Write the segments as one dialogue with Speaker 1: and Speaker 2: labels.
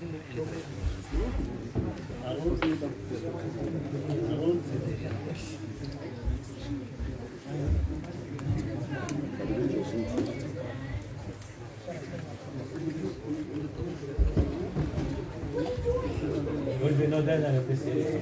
Speaker 1: will be no done at this area.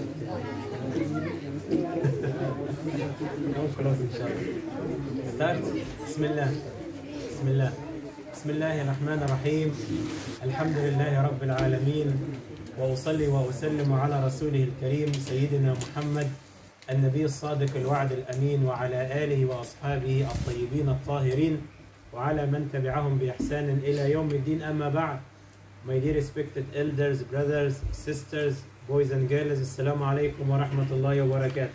Speaker 1: No close inshallah. Start. Bismillah. Bismillah. بسم الله الرحمن الرحيم الحمد لله رب العالمين وأصلي وأسلم على رسوله الكريم سيدنا محمد النبي الصادق الوعد الأمين وعلى آله وأصحابه الطيبين الطاهرين وعلى من تبعهم بإحسان إلى يوم الدين. أما بعد. My dear respected elders, brothers, sisters, boys and girls, Assalamu alaikum wa rahmatullahi wa barakatuh.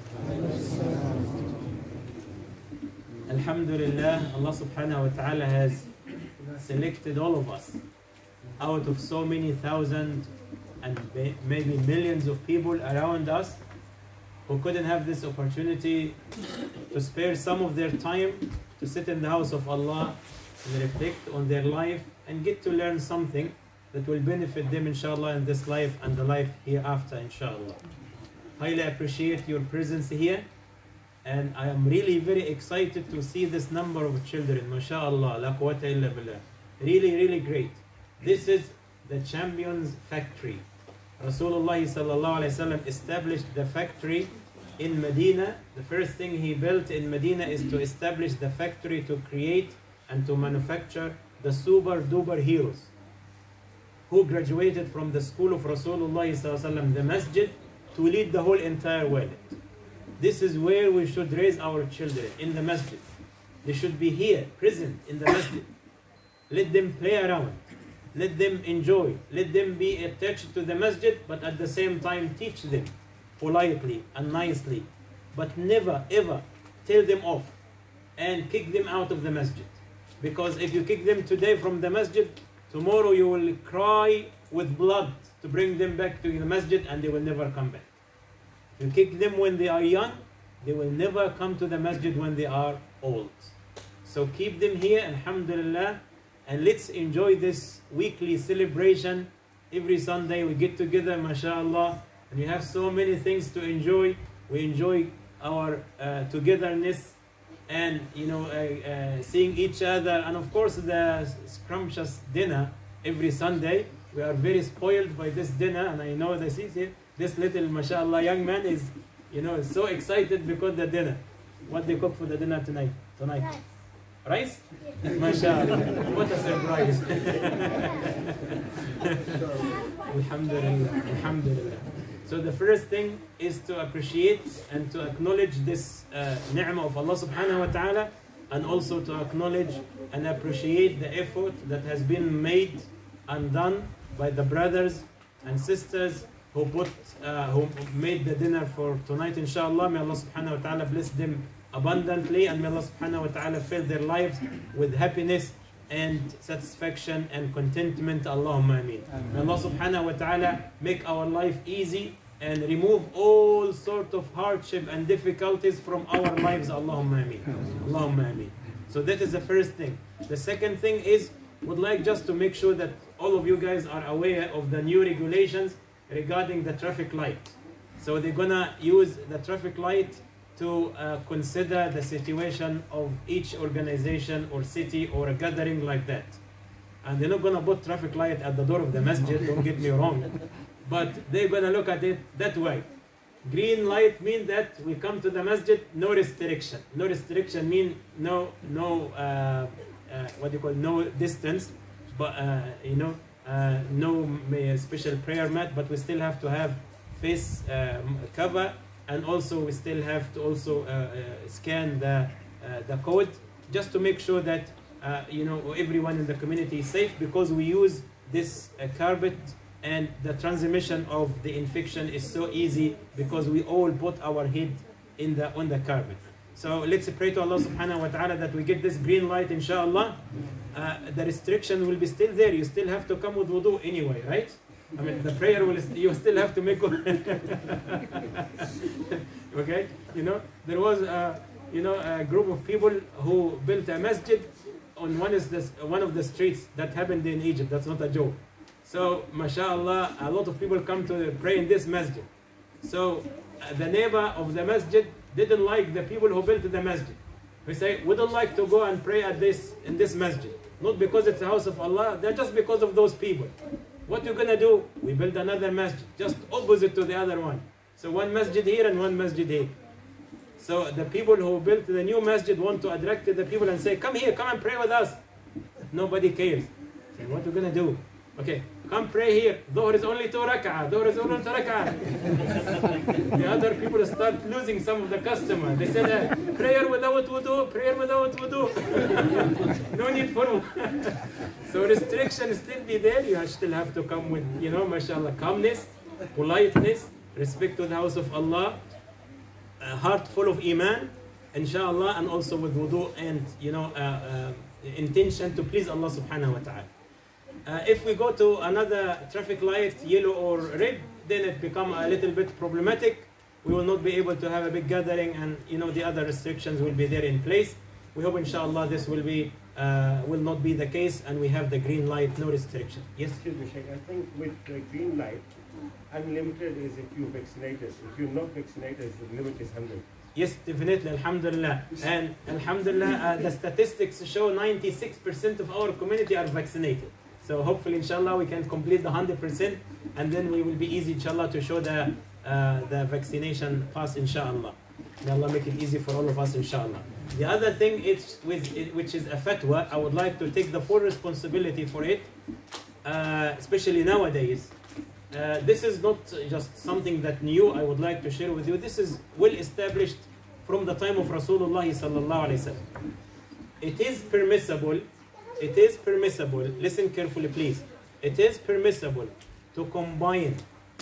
Speaker 1: Alhamdulillah, Allah subhanahu wa ta'ala has selected all of us out of so many thousands and maybe millions of people around us who couldn't have this opportunity to spare some of their time to sit in the house of Allah and reflect on their life and get to learn something that will benefit them inshallah in this life and the life hereafter inshallah. Highly appreciate your presence here, and I am really very excited to see this number of children, mashallah, la quwwata illa billah. Really great. This is the Champions Factory. Rasulullah sallallahu alaihi wasallam established the factory in Medina. The first thing he built in Medina is to establish the factory to create and to manufacture the super duper heroes who graduated from the school of Rasulullah sallallahu alaihi wasallam, the masjid, to lead the whole entire world. This is where we should raise our children, in the masjid. They should be here, present in the masjid. Let them play around. Let them enjoy. Let them be attached to the masjid, but at the same time teach them politely and nicely. But never ever tell them off and kick them out of the masjid. Because if you kick them today from the masjid, tomorrow you will cry with blood to bring them back to the masjid and they will never come back. You kick them when they are young, they will never come to the masjid when they are old. So keep them here, alhamdulillah, and let's enjoy this weekly celebration. Every Sunday we get together, mashallah, and we have so many things to enjoy. We enjoy our togetherness and seeing each other, and of course the scrumptious dinner every Sunday. We are very spoiled by this dinner, and I know this little mashallah young man is so excited because the dinner. What they cook for the dinner tonight? Rice? Mashallah. What a surprise. Alhamdulillah. Alhamdulillah. So the first thing is to appreciate and to acknowledge this ni'mah of Allah subhanahu wa ta'ala, and also to acknowledge and appreciate the effort that has been made and done by the brothers and sisters who made the dinner for tonight inshallah. May Allah subhanahu wa ta'ala bless them abundantly, and may Allah subhanahu wa ta'ala fill their lives with happiness and satisfaction and contentment. Allahumma ameen. May Allah subhanahu wa ta'ala make our life easy and remove all sort of hardship and difficulties from our lives. Allahumma ameen. Allahumma ameen. So that is the first thing. The second thing is, would like just to make sure that all of you guys are aware of the new regulations regarding the traffic light. So they're gonna use the traffic light to consider the situation of each organization or city or a gathering like that. And they're not gonna put traffic light at the door of the masjid, don't get me wrong, but they're gonna look at it that way. Green light means that we come to the masjid, no restriction. No restriction means no distance, but no special prayer mat, but we still have to have face cover, and also we still have to also scan the code, just to make sure that everyone in the community is safe, because we use this carpet and the transmission of the infection is so easy because we all put our head on the carpet. So let's pray to Allah subhanahu wa ta'ala that we get this green light inshallah. The restriction will be still there. You still have to come with wudu anyway, right? I mean, the prayer you still have to make. Okay, there was a group of people who built a masjid on one of the streets that happened in Egypt. That's not a joke. So, mashallah, a lot of people come to pray in this masjid. So, the neighbor of the masjid didn't like the people who built the masjid. We say, we don't like to go and pray in this masjid. Not because it's the house of Allah, they're just because of those people. What you're going to do? We build another masjid, just opposite to the other one. So one masjid here and one masjid here. So the people who built the new masjid want to attract the people and say, come here, come and pray with us. Nobody cares. And what are you going to do? Okay, come pray here. Dhuhr is only 2 rak'ah. Dhuhr is only 2 rak'ah. The other people start losing some of the customers. They said, prayer without wudu, prayer without wudu. No need for wudu. So restrictions still be there. You still have to come with, mashallah, calmness, politeness, respect to the house of Allah, a heart full of iman, inshallah, and also with wudu and, intention to please Allah subhanahu wa ta'ala. If we go to another traffic light, yellow or red, then it becomes a little bit problematic. We will not be able to have a big gathering, and the other restrictions will be there in place. We hope inshallah this will not be the case, and we have the green light, no restriction. Yes?
Speaker 2: Excuse me, Sheikh. I think with the green light, unlimited is if you're vaccinated. If you're not vaccinated, the limit is 100.
Speaker 1: Yes, definitely, alhamdulillah. And alhamdulillah, the statistics show 96% of our community are vaccinated. So hopefully, inshallah, we can complete the 100%, and then we will be easy, inshallah, to show the vaccination pass, inshallah. May Allah make it easy for all of us, inshallah. The other thing is, which is a fatwa, I would like to take the full responsibility for it, especially nowadays. This is not just something that new I would like to share with you. This is well established from the time of Rasulullah sallallahu alaihi wasallam. It is permissible, listen carefully please. It is permissible to combine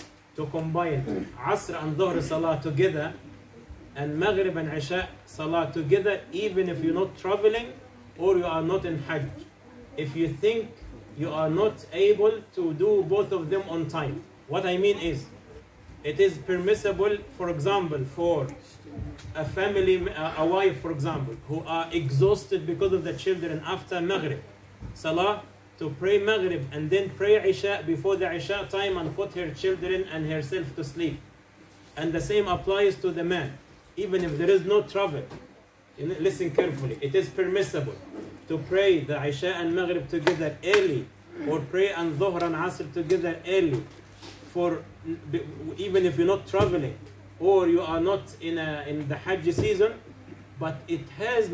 Speaker 1: Asr and Dhuhr Salah together and Maghrib and Isha Salah together, even if you're not traveling or you are not in Hajj. If you think you are not able to do both of them on time. What I mean is, it is permissible, for example, for a family, a wife, for example, who are exhausted because of the children after Maghrib Salah, to pray Maghrib and then pray Isha before the Isha time and put her children and herself to sleep. And the same applies to the man, even if there is no travel. Listen carefully. It is permissible to pray the Isha and Maghrib together early, or pray and Dhuhr and Asr together early, even if you're not traveling or you are not in the Hajj season. But it has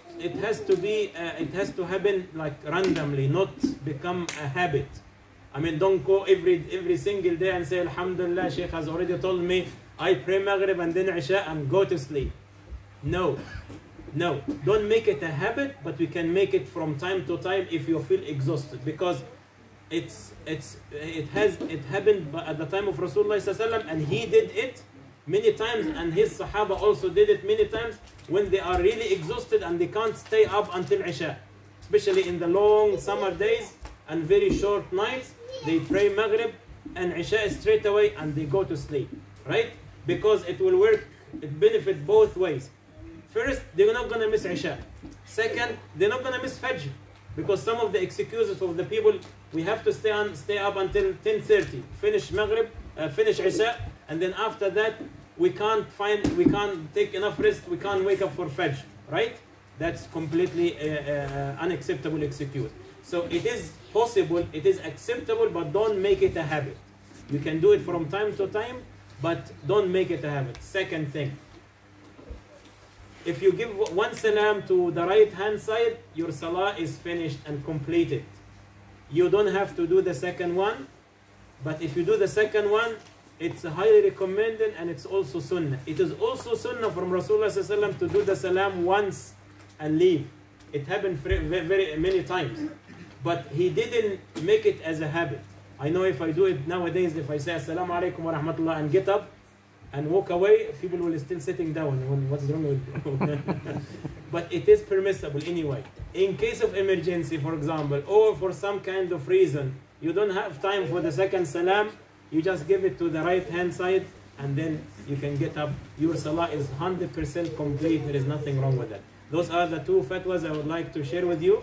Speaker 1: to happen like randomly, not become a habit. I mean, don't go every single day and say, Alhamdulillah, Sheikh has already told me I pray Maghrib and then Isha and go to sleep. No, don't make it a habit, but we can make it from time to time if you feel exhausted, because it happened at the time of Rasulullah sallallahu alaihi wasallam, and he did it many times, and his Sahaba also did it many times when they are really exhausted and they can't stay up until Isha, especially in the long summer days and very short nights. They pray Maghrib and Isha straight away and they go to sleep, right? Because it will work, it benefits both ways. First, they're not going to miss Isha. Second, they're not going to miss Fajr, because some of the excuses of the people, we have to stay up until 10:30, finish Maghrib, finish Isha, and then after that we can't take enough rest, we can't wake up for Fajr, right? That's completely unacceptable excuse. So it is possible, it is acceptable, but don't make it a habit. You can do it from time to time, but don't make it a habit. Second thing, if you give one salam to the right hand side, your salah is finished and completed. You don't have to do the second one, but if you do the second one, it's highly recommended, and it's also sunnah. It is also sunnah from Rasulullah sallallahu alaihi wasallam to do the salam once and leave. It happened very many times, but he didn't make it as a habit. I know if I do it nowadays, if I say assalamu alaikum wa rahmatullah and get up and walk away, people will still sitting down. What's wrong with you? But it is permissible anyway. In case of emergency, for example, or for some kind of reason, you don't have time for the second salam, you just give it to the right hand side and then you can get up. Your salah is 100% complete. There is nothing wrong with that. Those are the two fatwas I would like to share with you.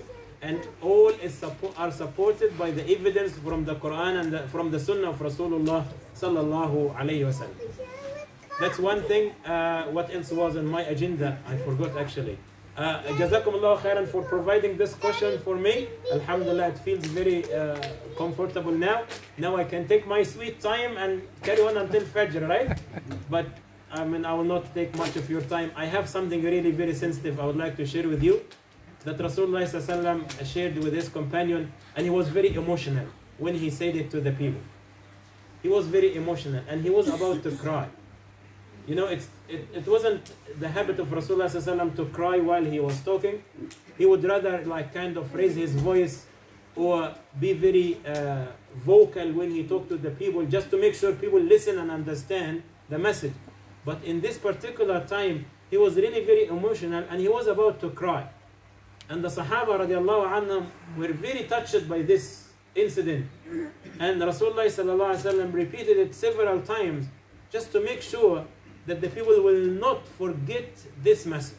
Speaker 1: and all are supported by the evidence from the Quran and from the Sunnah of Rasulullah sallallahu alayhi wasallam. That's one thing. What else was on my agenda? I forgot actually. Jazakumullah khairan for providing this question for me. Alhamdulillah, it feels very comfortable now. Now I can take my sweet time and carry on until Fajr, right? But I mean, I will not take much of your time. I have something really very sensitive I would like to share with you that Rasulullah ﷺ shared with his companion, and he was very emotional when he said it to the people. He was very emotional and he was about to cry. You know, it wasn't the habit of Rasulullah ﷺ to cry while he was talking. He would rather like kind of raise his voice or be very vocal when he talked to the people, just to make sure people listen and understand the message. But in this particular time, he was really very emotional and he was about to cry. And the Sahaba radiallahu anhum were very touched by this incident. And Rasulullah sallallahu alaihi wasallam repeated it several times just to make sure that the people will not forget this message.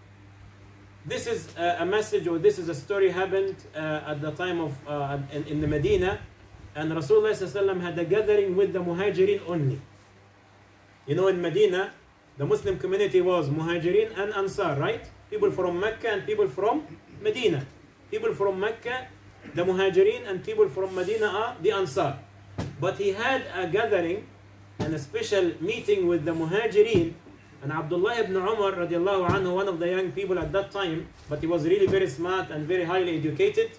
Speaker 1: This is a message, or this is a story happened at the time of in the Medina, and Rasulullah sallallahu alaihi wasallam had a gathering with the Muhajirin only. You know, in Medina, the Muslim community was Muhajirin and Ansar, right? People from Mecca and people from Medina. People from Mecca, the Muhajirin, and people from Medina are the Ansar. But he had a gathering and a special meeting with the Muhajirin, and Abdullah ibn Umar radiallahu anhu, one of the young people at that time, but he was really very smart and very highly educated.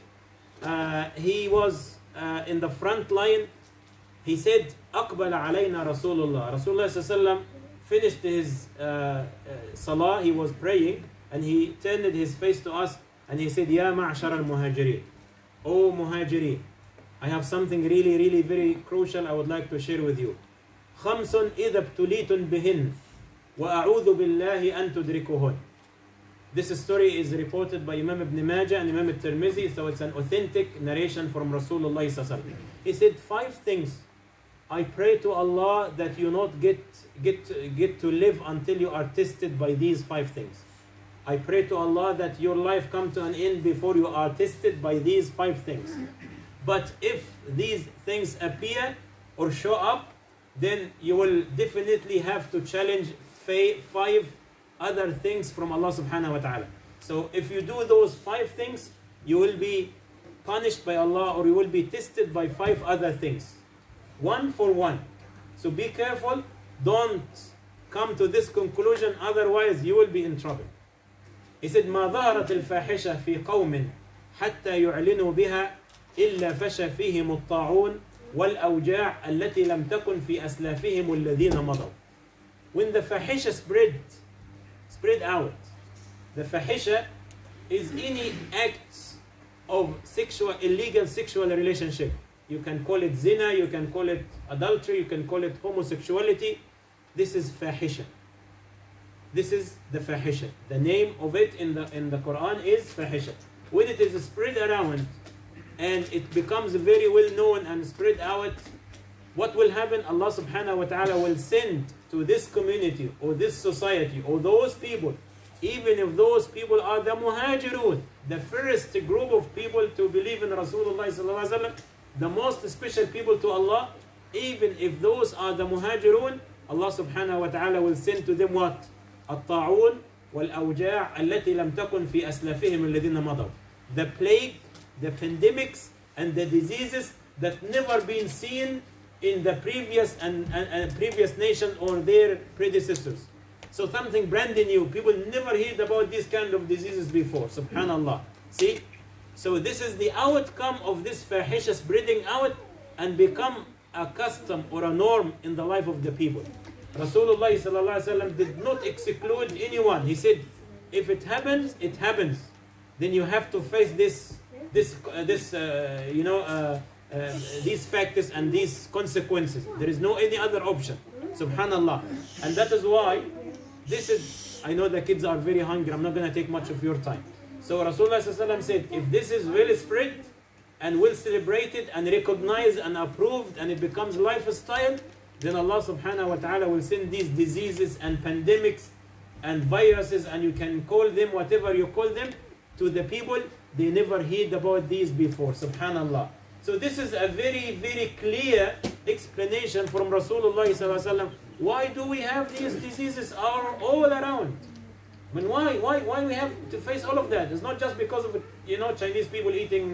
Speaker 1: He was in the front line. He said, أقبل علينا رسول الله. Rasulullah sallallahu finished his salah, he was praying, and he turned his face to us and he said, Ya ma'ashar al-muhajirin. O muhajirin, I have something really, really very crucial I would like to share with you. خمس إذا ابتليتم بهن وأعوذ بالله أن تدركوهن. This story is reported by Imam Ibn Majah and Imam al-Tirmidhi, so it's an authentic narration from Rasulullah sallallahu alaihi wasallam. He said 5 things. I pray to Allah that you not get to live until you are tested by these 5 things. I pray to Allah that your life come to an end before you are tested by these 5 things. But if these things appear or show up, then you will definitely have to challenge 5 other things from Allah subhanahu wa ta'ala. So if you do those 5 things, you will be punished by Allah, or you will be tested by 5 other things. 1 for 1. So be careful, don't come to this conclusion, otherwise you will be in trouble. He said, ما ظهرت الفاحشة في قوم حتى يعلنوا بها إلا فشى فيهم الطاعون والأوجاع التي لم تكن في أسلافهم الذين مضوا. When the fahisha spread out, the fahisha is any act of illegal sexual relationship. You can call it zina, you can call it adultery, you can call it homosexuality. This is fahisha. This is the fahisha. The name of it in the Quran is fahisha. When it is spread around and it becomes very well known and spread out, what will happen? Allah subhanahu wa ta'ala will send to this community or this society or those people, even if those people are the muhajirun, the first group of people to believe in Rasulullah sallallahu alaihi wasallam, the most special people to Allah, even if those are the muhajirun, Allah subhanahu wa ta'ala will send to them what? الطاعون والأوجاع التي لم تكن في أسلافهم الذين مضوا. The plague, the pandemics, and the diseases that never been seen in the previous previous nation or their predecessors. So something brand new. People never heard about this kind of diseases before. Subhanallah. See? So this is the outcome of this fahisha spreading out and become a custom or a norm in the life of the people. Rasulullah sallallahu alaihi wasallam did not exclude anyone. He said, if it happens, it happens. Then you have to face these factors and these consequences. There is no any other option. Subhanallah. And that is why this is, I know the kids are very hungry. I'm not going to take much of your time. So Rasulullah sallallahu alaihi wasallam said, if this is well spread and well celebrated and recognized and approved and it becomes lifestyle, then Allah subhanahu wa ta'ala will send these diseases and pandemics and viruses, and you can call them whatever you call them, to the people they never heard about these before. Subhanallah. So this is a very, very clear explanation from Rasulullah sallallahu alaihi wasallam. Why do we have these diseases all around? I mean, why we have to face all of that? It's not just because of Chinese people eating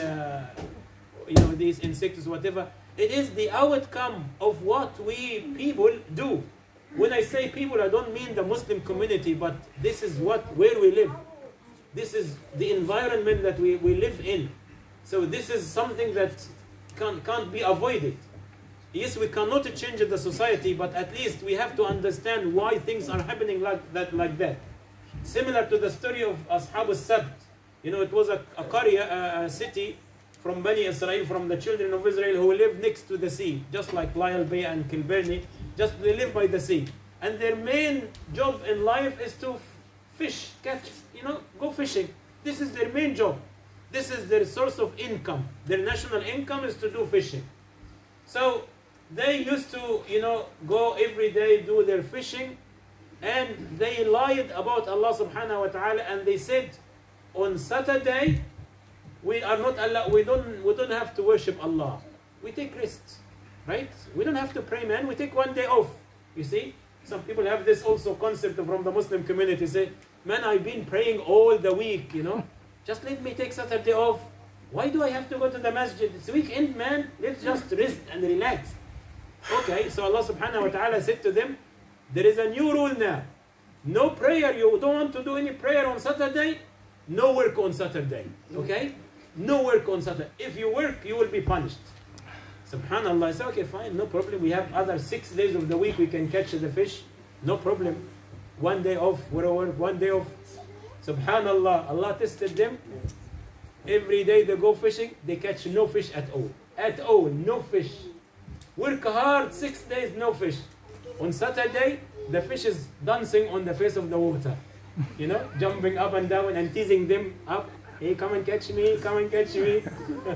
Speaker 1: these insects, whatever. It is the outcome of what we people do. When I say people, I don't mean the Muslim community, but this is where we live. This is the environment that we live in. So this is something that can't be avoided. Yes, we cannot change the society, but at least we have to understand why things are happening like that. Similar to the story of Ashab al-Sabt. It was a Qarya, a city from Bani Israel, from the children of Israel who lived next to the sea, just like Lyle Bay and Kilbirnie. Just they live by the sea. And their main job in life is to fish, catch, go fishing. This is their main job. This is their source of income. Their national income is to do fishing. So they used to, go every day, do their fishing, and they lied about Allah subhanahu wa ta'ala, and they said, on Saturday, we are not Allah, we don't have to worship Allah. We take rest, right? We don't have to pray, man. We take one day off. You see? Some people have this also concept from the Muslim community. Say, man, I've been praying all the week, Just let me take Saturday off. Why do I have to go to the masjid? It's weekend, man. Let's just rest and relax. Okay, so Allah subhanahu wa ta'ala said to them, there is a new rule now. No prayer. You don't want to do any prayer on Saturday? No work on Saturday. Okay? No work on Saturday. If you work, you will be punished. Subhanallah. I say, okay, fine, no problem. We have other 6 days of the week we can catch the fish. No problem. One day off, we'll work, one day off. Subhanallah. Allah tested them. Every day they go fishing, they catch no fish at all. At all, no fish. Work hard, 6 days, no fish. On Saturday, the fish is dancing on the face of the water. Jumping up and down and teasing them up. Hey, come and catch me, come and catch me.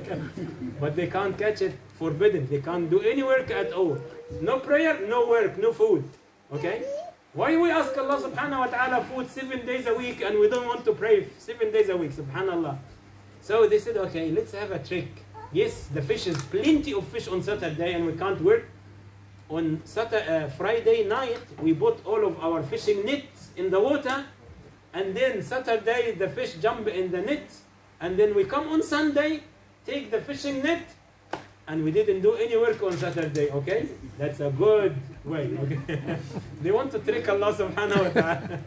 Speaker 1: But they can't catch it, forbidden. They can't do any work at all. No prayer, no work, no food. Okay? Why we ask Allah subhanahu wa ta'ala food 7 days a week and we don't want to pray 7 days a week? Subhanallah. So they said, okay, let's have a trick. Yes, the fish is plenty of fish on Saturday and we can't work. On Friday night, we put all of our fishing nets in the water. And then Saturday, the fish jump in the net. And then we come on Sunday, take the fishing net. And we didn't do any work on Saturday, okay? That's a good way, okay? They want to trick Allah subhanahu wa ta'ala.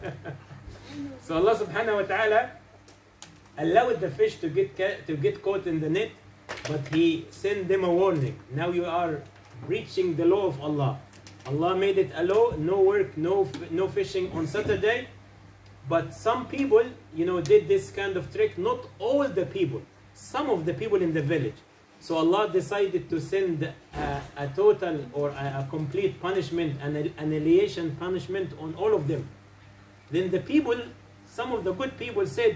Speaker 1: So Allah subhanahu wa ta'ala allowed the fish to get caught in the net, but He sent them a warning. Now you are breaching the law of Allah. Allah made it a law, no work, no fishing on Saturday. But some people, did this kind of trick. Not all the people. Some of the people in the village. So Allah decided to send a total or a complete punishment, an annihilation punishment on all of them. Then the people, some of the good people said,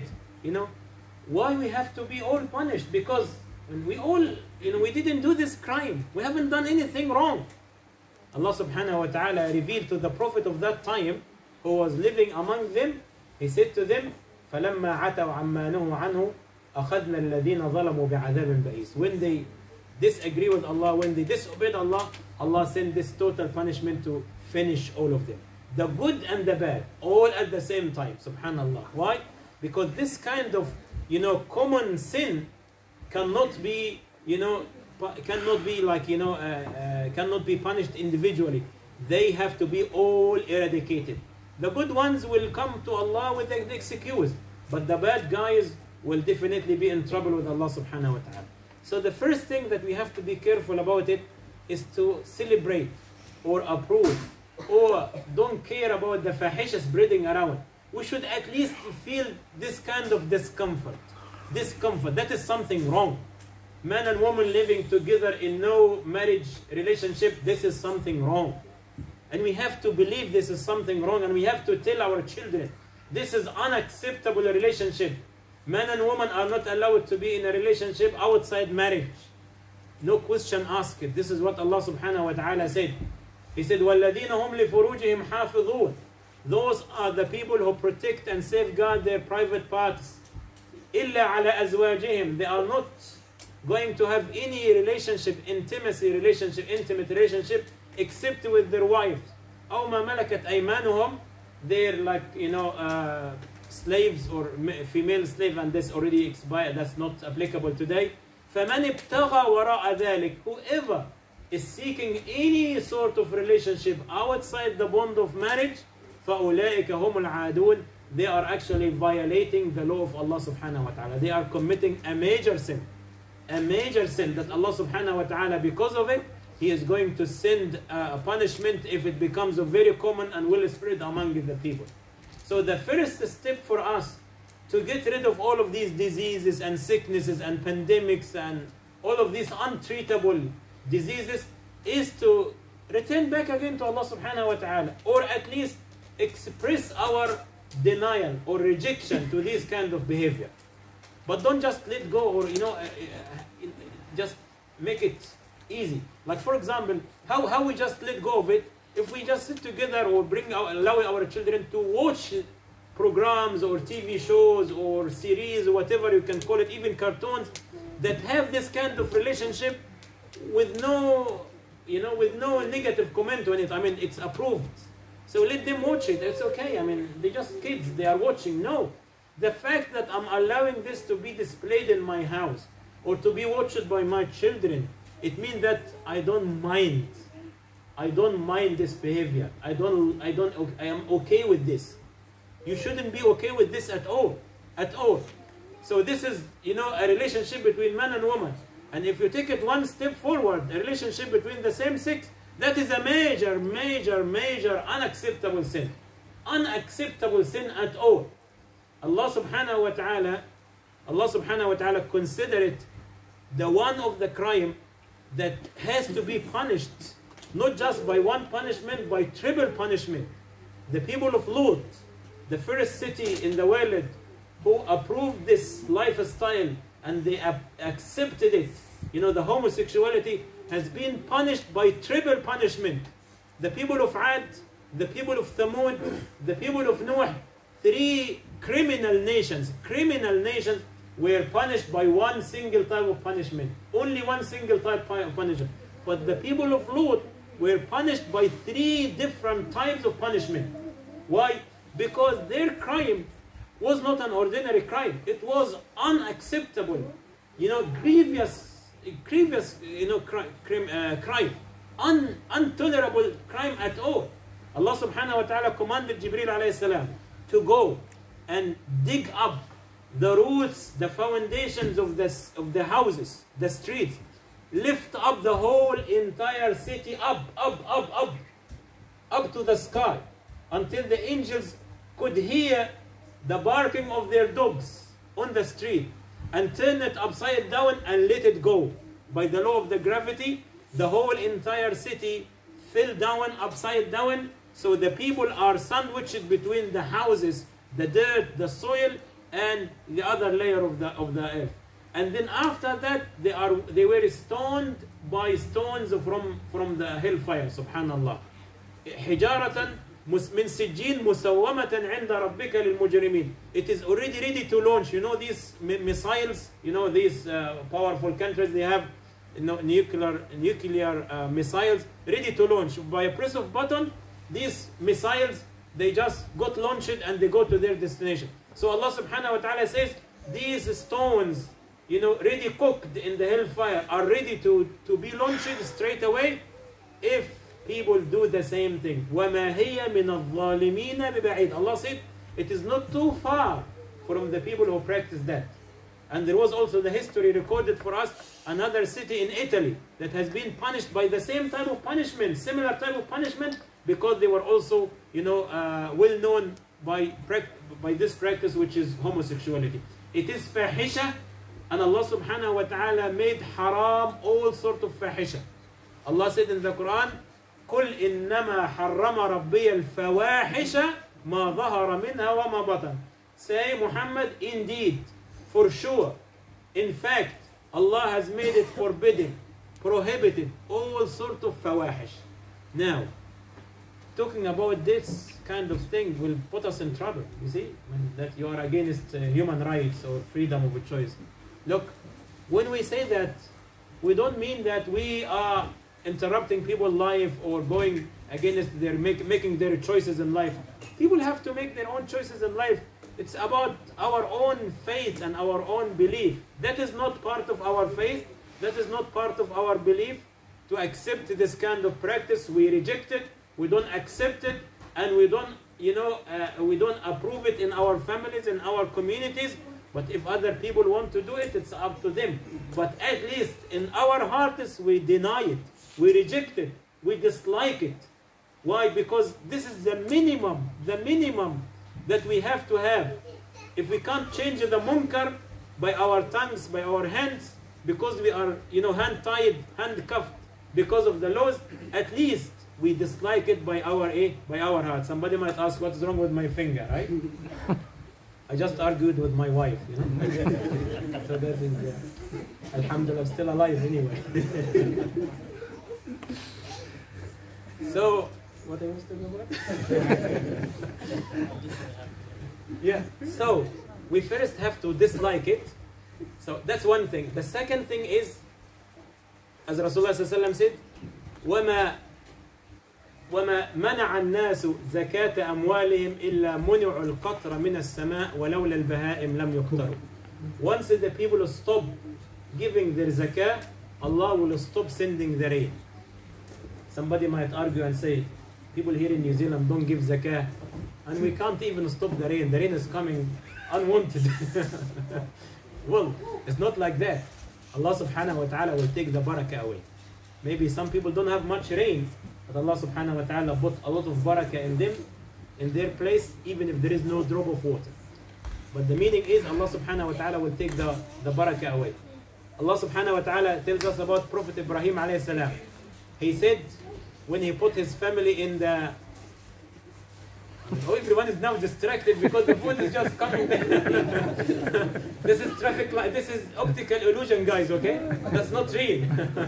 Speaker 1: why we have to be all punished? Because we all, we didn't do this crime. We haven't done anything wrong. Allah subhanahu wa ta'ala revealed to the Prophet of that time, who was living among them, He said to them, فَلَمَّا عَتَوْا عَمَّا نُهُوا عَنْهُ أَخَذْنَا الَّذِينَ ظَلَمُوا بِعَذَابٍ بَئِيسٍ. When they disagree with Allah, when they disobeyed Allah, Allah sent this total punishment to finish all of them. The good and the bad, all at the same time. Subhanallah. Why? Because this kind of, common sin cannot be, cannot be punished individually. They have to be all eradicated. The good ones will come to Allah with an excuse, but the bad guys will definitely be in trouble with Allah subhanahu wa ta'ala. So the first thing that we have to be careful about it is to celebrate or approve or don't care about the fahisha spreading around. We should at least feel this kind of discomfort. That is something wrong. Man and woman living together in no marriage relationship, this is something wrong. And we have to believe this is something wrong, and we have to tell our children, this is unacceptable relationship. Man and woman are not allowed to be in a relationship outside marriage. No question asked. This is what Allah subhanahu wa ta'ala said. He said, وَالَّذِينَ هُمْ لِفُرُوجِهِمْ حَافِظُونَ. Those are the people who protect and safeguard their private parts. إلا على أزواجهم. They are not going to have any relationship, intimate relationship, except with their wives. أو ما ملكت أيمانهم. They're like, you know, slaves or female slave, and that's already expired. That's not applicable today. فمن ابتغى وراء ذلك. Whoever is seeking any sort of relationship outside the bond of marriage, فأولئك هم العادون. They are actually violating the law of Allah subhanahu wa ta'ala. They are committing a major sin. A major sin that Allah subhanahu wa ta'ala, because of it, He is going to send a punishment if it becomes very common and will spread among the people. So the first step for us to get rid of all of these diseases and sicknesses and pandemics and all of these untreatable diseases is to return back again to Allah subhanahu wa ta'ala, or at least express our denial or rejection to this kind of behavior. But don't just let go, or just make it easy. Like for example, how we just let go of it if we just sit together or allow our children to watch programs or TV shows or series or whatever you can call it, even cartoons that have this kind of relationship with no negative comment on it. I mean, it's approved. So let them watch it. It's okay. I mean, they're just kids. They are watching. No. The fact that I'm allowing this to be displayed in my house or to be watched by my children, it means that I don't mind. I don't mind this behavior. I am okay with this. You shouldn't be okay with this at all. At all. So this is, a relationship between man and woman. And if you take it one step forward, a relationship between the same sex, that is a major, major, major unacceptable sin. Unacceptable sin at all. Allah subhanahu wa ta'ala consider it the one of the crime that has to be punished, not just by one punishment, by triple punishment. The people of Lut, the first city in the world who approved this lifestyle and they accepted it, the homosexuality, has been punished by triple punishment. The people of Ad, the people of Thamud, the people of Noah, three criminal nations were punished by one single type of punishment. Only one single type of punishment. But the people of Lut were punished by three different types of punishment. Why? Because their crime was not an ordinary crime. It was unacceptable, grievous, crime, intolerable crime at all. Allah subhanahu wa ta'ala commanded Jibreel alayhi salam to go and dig up the roots, the foundations of the houses, the streets, lift up the whole entire city up to the sky, until the angels could hear the barking of their dogs on the street, and turn it upside down and let it go. By the law of the gravity, the whole entire city fell down upside down, so the people are sandwiched between the houses, the dirt, the soil, and the other layer of the earth. And then after that, they were stoned by stones from the hellfire. Subhanallah. حجارة من سجين مسومة عند ربك للمجرمين. It is already ready to launch. These missiles. These powerful countries, they have nuclear missiles ready to launch. By a press of button, these missiles, they just got launched and they go to their destination. So Allah subhanahu wa ta'ala says, these stones, ready cooked in the hellfire, are ready to be launched straight away if people do the same thing. وَمَا هِيَ مِنَ الظَّالِمِينَ بِبَعِيدٍ. Allah said, it is not too far from the people who practice that. And there was also the history recorded for us, another city in Italy that has been punished by the same type of punishment, similar type of punishment, because they were also, well known by this practice, which is homosexuality. It is fahisha, and Allah subhanahu wa ta'ala made haram all sort of fahisha. Allah said in the Quran, قُلْ إِنَّمَا حَرَّمَ رَبِّيَ الْفَوَاحِشَ مَا ظَهَرَ مِنْهَا وَمَا بَطَنَ. Say, Muhammad, indeed, for sure, in fact, Allah has made it forbidden, prohibited, all sort of fawahish. Now, talking about this kind of thing will put us in trouble. You see, that you are against human rights or freedom of choice. Look, when we say that, we don't mean that we are interrupting people's life or going against their making their choices in life. People have to make their own choices in life. It's about our own faith and our own belief. That is not part of our faith. That is not part of our belief. To accept this kind of practice, we reject it. We don't accept it, and we don't, we don't approve it in our families, in our communities. But if other people want to do it, it's up to them. But at least in our hearts, we deny it. We reject it. We dislike it. Why? Because this is the minimum that we have to have. If we can't change the munkar by our tongues, by our hands, because we are, hand-tied, handcuffed because of the laws, at least we dislike it by our heart. Somebody might ask, what is wrong with my finger, right? I just argued with my wife, So that is, alhamdulillah, I'm still alive anyway. So, what I was talking about? Yeah, so we first have to dislike it. So that's one thing. The second thing is, as Rasulullah said, وما منع الناس زكاة أموالهم إلا منع القطر من السماء ولولا البهائم لم يقطروا. Once the people stop giving their zakah, Allah will stop sending the rain. Somebody might argue and say, people here in New Zealand don't give zakah, and we can't even stop the rain. The rain is coming unwanted. Well, it's not like that. Allah subhanahu wa ta'ala will take the barakah away. Maybe some people don't have much rain, but Allah subhanahu wa ta'ala put a lot of barakah in them, in their place, even if there is no drop of water. But the meaning is Allah subhanahu wa ta'ala will take the barakah away. Allah subhanahu wa ta'ala tells us about Prophet Ibrahim alayhi salam. He said, when he put his family in the... Oh, everyone is now distracted because the phone is just coming down. This is traffic light. This is optical illusion, guys, okay? That's not real.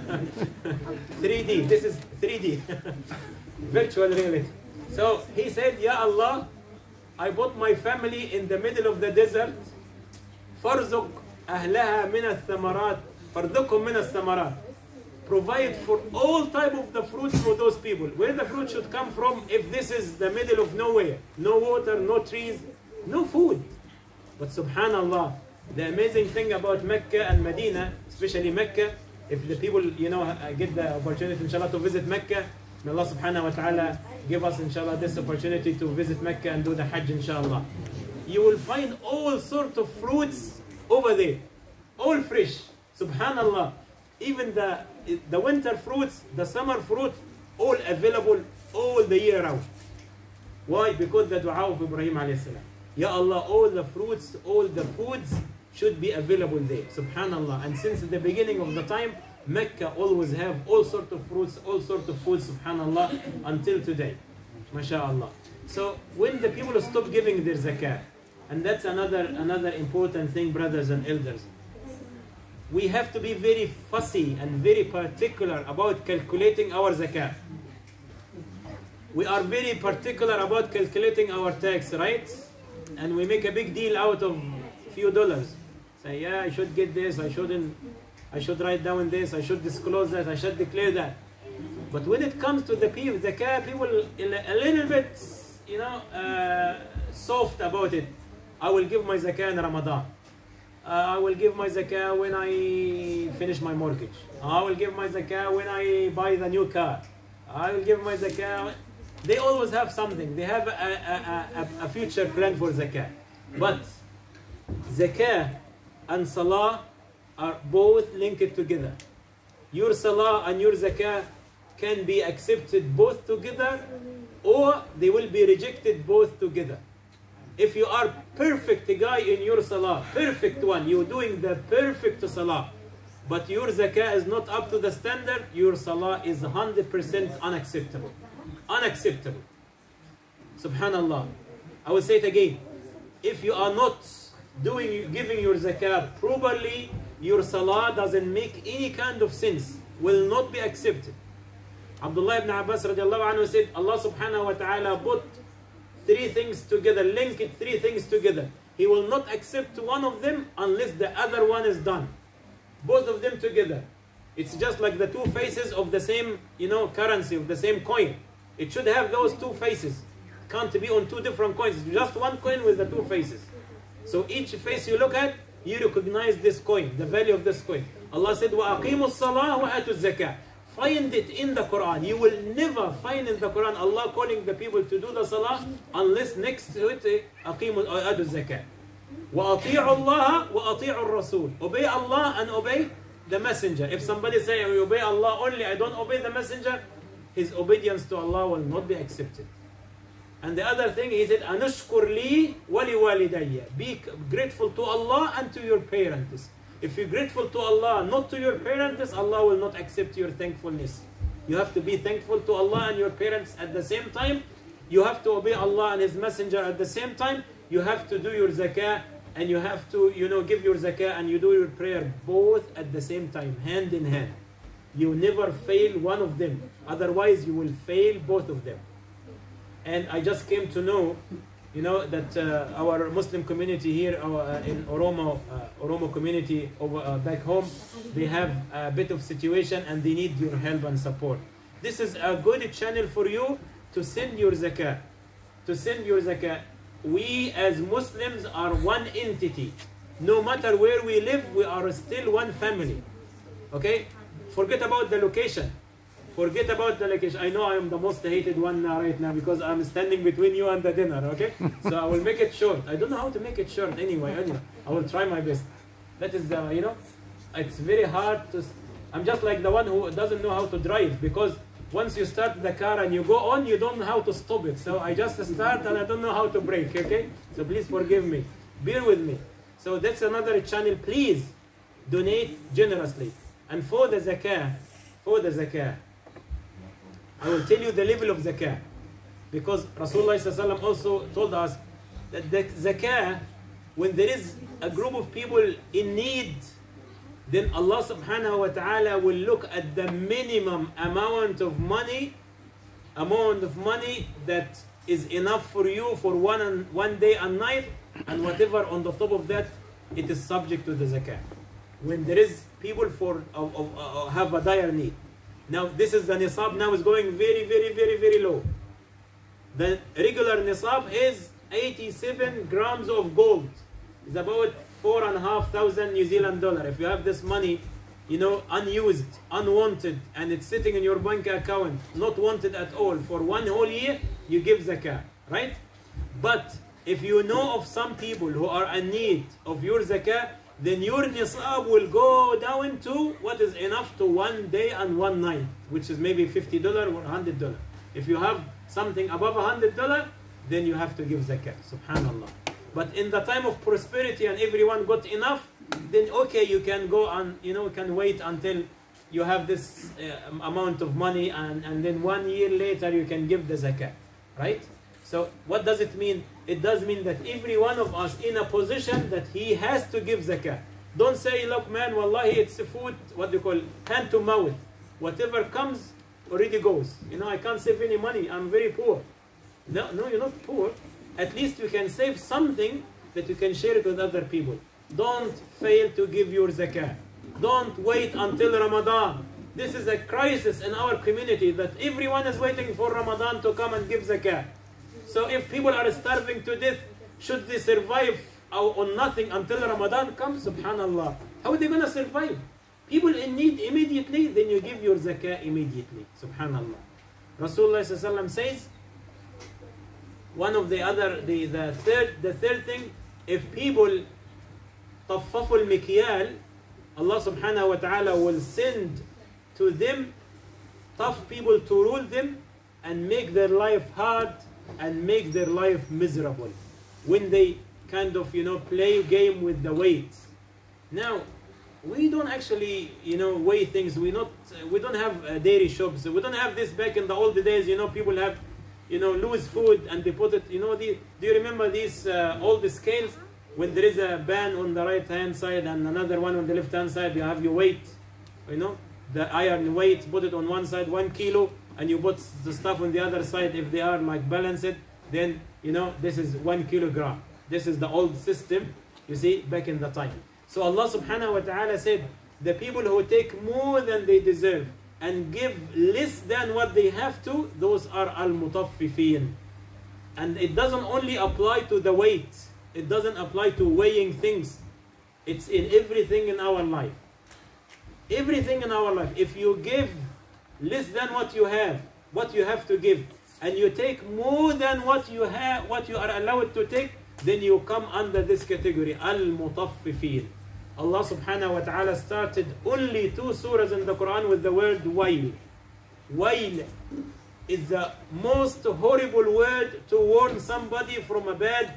Speaker 1: 3D. This is 3D. Virtual reality. So he said, Ya Allah, I put my family in the middle of the desert. فَارْزُقْ أَهْلَهَا مِنَ الثَّمَرَاتِ فَارْزُقْهُمْ مِنَ الثَّمَرَاتِ. Provide for all type of the fruits for those people. Where the fruit should come from if this is the middle of nowhere? No water, no trees, no food. But subhanallah, the amazing thing about Mecca and Medina, especially Mecca, if the people, get the opportunity, inshallah, to visit Mecca, may Allah subhanahu wa ta'ala give us, inshallah, this opportunity to visit Mecca and do the Hajj, inshallah. You will find all sorts of fruits over there, all fresh, subhanallah. Even the winter fruits, the summer fruit, all available all the year round. Why? Because the dua of Ibrahim alayhi salam. Ya Allah, all the fruits, all the foods should be available there. Subhanallah. And since the beginning of the time, Mecca always have all sorts of fruits, all sorts of foods, subhanallah, until today. MashaAllah. So when the people stop giving their zakah, and that's another important thing, brothers and elders, we have to be very fussy and very particular about calculating our zakah. We are very particular about calculating our tax, right? And we make a big deal out of a few dollars. Say, yeah, I should get this, I should write down this, I should disclose that, I should declare that. But when it comes to the zakah, people a little bit, soft about it. I will give my zakah in Ramadan. I will give my zakah when I finish my mortgage. I will give my zakah when I buy the new car. I will give my zakah. They always have something. They have a future plan for zakah. But zakah and salah are both linked together. Your salah and your zakah can be accepted both together, or they will be rejected both together. If you are perfect guy in your salah, perfect one, you're doing the perfect salah, but your zakah is not up to the standard, your salah is 100% unacceptable. Unacceptable. Subhanallah. I will say it again. If you are not giving your zakah properly, your salah doesn't make any kind of sense, will not be accepted. Abdullah ibn Abbas radiallahu anhu said, Allah subhanahu wa ta'ala put three things together, linked three things together. He will not accept one of them unless the other one is done. Both of them together. It's just like the two faces of the same, currency, of the same coin. It should have those two faces. Can't be on two different coins. It's just one coin with the two faces. So each face you look at, you recognize this coin, the value of this coin. Allah said, وَأَقِيمُوا الصَّلَاةَ وَآتُوا الزَّكَاةَ. Find it in the Quran. You will never find in the Quran Allah calling the people to do the salah unless next to it, أَقِيمُوا وَآتُوا الزَّكَاةَ. وَأَطِيعُوا اللَّهَ وَأَطِيعُوا الرَّسُولَ. Obey Allah and obey the messenger. If somebody say, I obey Allah only, I don't obey the messenger, his obedience to Allah will not be accepted. And the other thing, he said, أَنُشْكُرْ لِي وَلِوَالِدَيَّ. Be grateful to Allah and to your parents. If you're grateful to Allah, not to your parents, Allah will not accept your thankfulness. You have to be thankful to Allah and your parents at the same time. You have to obey Allah and His Messenger at the same time. You have to do your zakah and you have to, give your zakah and you do your prayer both at the same time, hand in hand. You never fail one of them. Otherwise, you will fail both of them. And I just came to know, that our Muslim community here in Oromo community over back home, they have a bit of situation and they need your help and support. This is a good channel for you to send your zakah. We as Muslims are one entity. No matter where we live, we are still one family. Okay? Forget about the location. I know I am the most hated one right now because I'm standing between you and the dinner, okay? So I will make it short. I don't know how to make it short anyway. I will try my best. That is it's very hard to... I'm just like the one who doesn't know how to drive because once you start the car and you go on, you don't know how to stop it. So I just start and I don't know how to brake, okay? So please forgive me. Bear with me. So that's another channel. Please donate generously. And for the zakah, I will tell you the level of zakah. Because Rasulullah also told us that the zakah, when there is a group of people in need, then Allah subhanahu wa ta'ala will look at the minimum amount of money that is enough for you for one day and night, and whatever on the top of that, it is subject to the zakah. When there is people have a dire need. Now this is the nisab now is going very, very, very, very low. The regular nisab is 87 grams of gold. It's about 4,500 New Zealand dollar. If you have this money, unused, unwanted, and it's sitting in your bank account, not wanted at all, for one whole year, you give zakah, right? But if you know of some people who are in need of your zakah, then your nisab will go down to what is enough to one day and one night, which is maybe $50 or $100. If you have something above $100, then you have to give zakah, subhanallah. But in the time of prosperity and everyone got enough, then okay, you can go and, can wait until you have this amount of money and then 1 year later you can give the zakah, right? So what does it mean? It does mean that every one of us in a position that he has to give zakah. Don't say, look man, wallahi, it's food, hand to mouth. Whatever comes already goes. I can't save any money, I'm very poor. No, you're not poor. At least you can save something that you can share it with other people. Don't fail to give your zakah. Don't wait until Ramadan. This is a crisis in our community that everyone is waiting for Ramadan to come and give zakah. So if people are starving to death, should they survive on nothing until Ramadan comes? Subhanallah. How are they going to survive? People in need immediately, then you give your zakah immediately. Subhanallah. Rasulullah says, one of the third thing, if people طففوا المكيال, Allah subhanahu wa ta'ala will send to them tough people to rule them and make their life hard and make their life miserable when they kind of play game with the weights. Now we don't actually weigh things. We don't have dairy shops. We don't have this. Back in the old days, people have loose food and they put it, do you remember these old scales when there is a band on the right hand side and another one on the left hand side? You have your weight, the iron weight, put it on one side, 1 kilo, and you put the stuff on the other side, if they are like balanced, then you know this is 1 kilogram. This is the old system, you see, back in the time. So Allah subhanahu wa ta'ala said, the people who take more than they deserve and give less than what they have to, those are al-mutaffifin. And it doesn't only apply to the weight. It doesn't apply to weighing things. It's in everything in our life. Everything in our life. If you give less than what you have to give, and you take more than what you have, what you are allowed to take, then you come under this category, al-mutaffifin. Allah subhanahu wa ta'ala started only 2 surahs in the Quran with the word wail. Wail is the most horrible word to warn somebody from a bad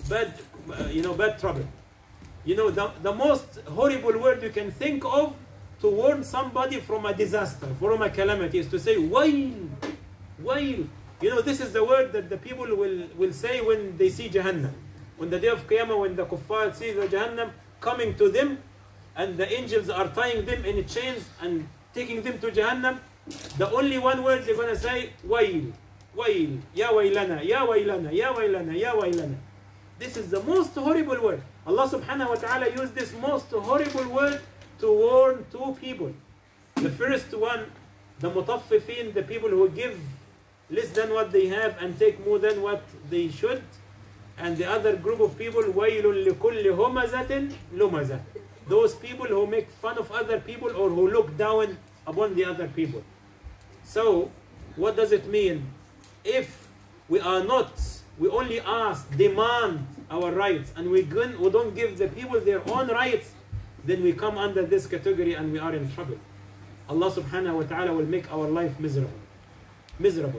Speaker 1: trouble. You know, the most horrible word you can think of to warn somebody from a disaster, from a calamity, is to say wail, wail. You know, this is the word that the people will say when they see Jahannam. On the day of Qiyamah, when the kuffar see the Jahannam coming to them, and the angels are tying them in chains and taking them to Jahannam, the only one word they're going to say, wail, wail, ya wailana, ya wailana, ya wailana, ya wailana. This is the most horrible word. Allah subhanahu wa ta'ala used this most horrible word to warn 2 people. The first one, the mutaffifin, the people who give less than what they have and take more than what they should. And the other group of people, وَيْلٌ لِكُلِّ هُمَزَةٍ لُمَزَةٍ. Those people who make fun of other people or who look down upon the other people. So, what does it mean? If we only ask, demand our rights, and we don't give the people their own rights, then we come under this category and we are in trouble. Allah subhanahu wa ta'ala will make our life miserable. Miserable.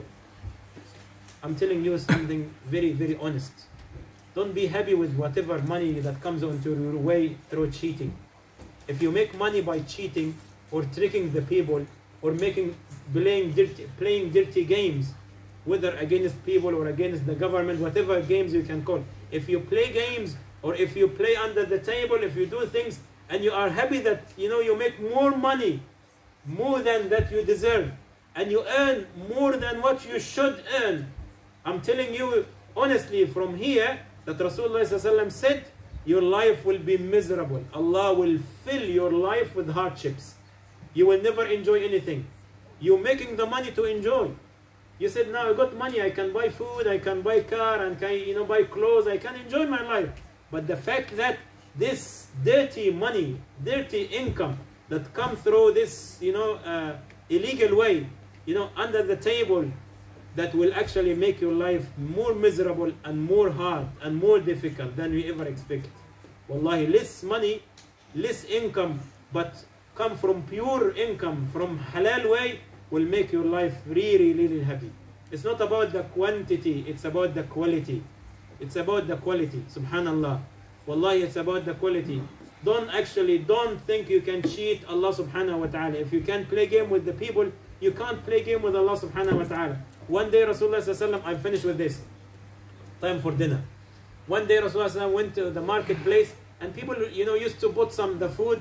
Speaker 1: I'm telling you something very, very honest. Don't be happy with whatever money that comes onto your way through cheating. If you make money by cheating or tricking the people or playing dirty games, whether against people or against the government, whatever games you can call. If you play games or if you play under the table, if you do things and you are happy that you make more money, more than that you deserve, and you earn more than what you should earn, I'm telling you honestly from here that Rasulullah said, your life will be miserable. Allah will fill your life with hardships. You will never enjoy anything. You're making the money to enjoy. You said, now I got money, I can buy food, I can buy car, and can buy clothes, I can enjoy my life. But the fact that this dirty money, dirty income that come through this, illegal way, under the table, that will actually make your life more miserable and more hard and more difficult than we ever expect. Wallahi, less money, less income, but come from pure income, from halal way, will make your life really, really happy. It's not about the quantity, it's about the quality. It's about the quality, subhanallah. Wallahi, it's about the quality. Don't think you can cheat Allah subhanahu wa ta'ala. If you can't play game with the people, you can't play game with Allah subhanahu wa ta'ala. One day Rasulullah, I'm finished with this. Time for dinner. One day Rasulullah went to the marketplace, and people, used to put the food,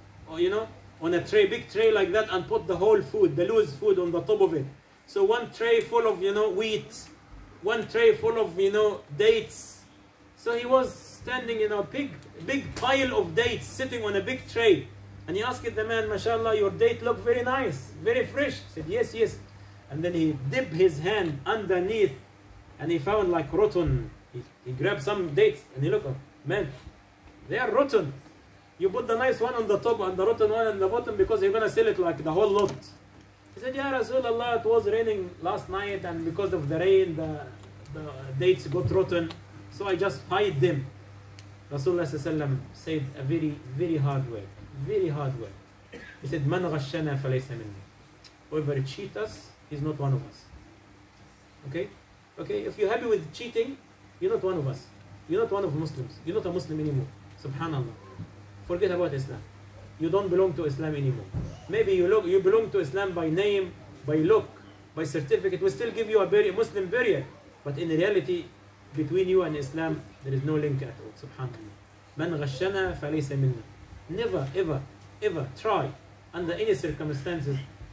Speaker 1: on a tray, big tray like that, and put the whole food, the loose food on the top of it. So one tray full of, wheat, one tray full of, dates. So he was standing in a big pile of dates sitting on a big tray. And he asked the man, mashallah, your date look very nice, very fresh. He said, yes, yes. And then he dipped his hand underneath and he found like rotten. He grabbed some dates and he looked, man, they are rotten. You put the nice one on the top and the rotten one on the bottom because you're going to sell it like the whole lot. He said, Ya Rasulullah, it was raining last night and because of the rain, the dates got rotten. So I just hide them. Rasulullah said a very, very hard word. Very hard word. He said, Man ghashana falaysa minna. Whoever cheats us, he's not one of us. Okay? Okay, if you're happy with cheating, you're not one of us. You're not one of Muslims. You're not a Muslim anymore. Subhanallah. Forget about Islam. You don't belong to Islam anymore. Maybe you belong to Islam by name, by look, by certificate. We still give you a Muslim burial. But in reality, between you and Islam, there is no link at all. Subhanallah. Man ghashana falaysa minna. Never, ever, ever try, under any circumstances,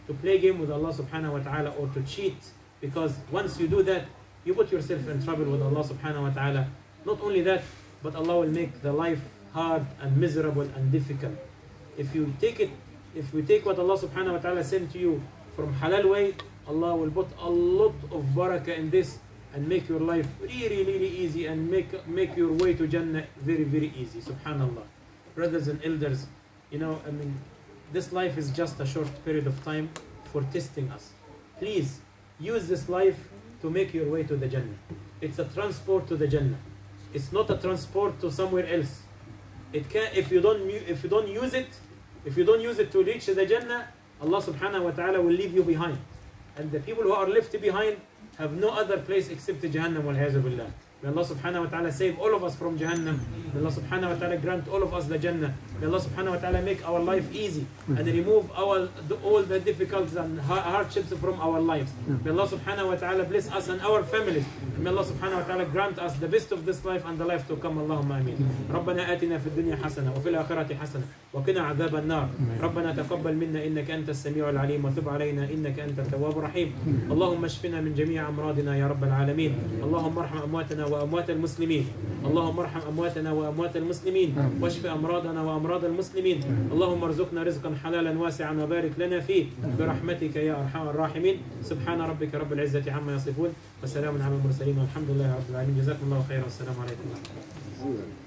Speaker 1: to play game with Allah subhanahu wa ta'ala or to cheat, because once you do that, you put yourself in trouble with Allah subhanahu wa ta'ala. Not only that, but Allah will make the life hard and miserable and difficult. If you take it, if we take what Allah subhanahu wa ta'ala sent to you from halal way, Allah will put a lot of barakah in this and make your life really, really easy and make your way to Jannah very, very easy. Subhanallah. Brothers and elders, you know, I mean, this life is just a short period of time for testing us. Please use this life to make your way to the Jannah. It's a transport to the Jannah. It's not a transport to somewhere else. It can, if you don't use it to reach the Jannah, Allah subhanahu wa ta'ala will leave you behind. And the people who are left behind have no other place except Jahannam wal a'yadhu billah. May Allah subhanahu wa ta'ala save all of us from Jahannam. May Allah subhanahu wa ta'ala grant all of us the Jannah. May Allah subhanahu wa ta'ala make our life easy and remove all the difficulties and hardships from our lives. May Allah subhanahu wa ta'ala bless us and our families. May Allah subhanahu wa ta'ala grant us the best of this life and the life to come. Allahumma ameen. ربنا آتنا في الدنيا حسنة وفي الآخرة حسنة وقنا عذاب النار. ربنا تقبل منا إنك أنت السميع العليم وتب علينا إنك أنت التواب الرحيم. اللهم اشفنا من جميع أمراضنا يا رب العالمين. اللهم ارحم أمواتنا وأموات المسلمين. اللهم ارحم أمواتنا وأموات المسلمين واشف أمراضنا وأمراض المسلمين. اللهم ارزقنا رزقا حلالا واسعا وبارك لنا فيه برحمتك يا أرحم الراحمين. سبحان ربك رب العزة عما يصفون وسلام على المرسلين والحمد لله رب العالمين. جزاكم الله خيرا والسلام عليكم ورحمة الله.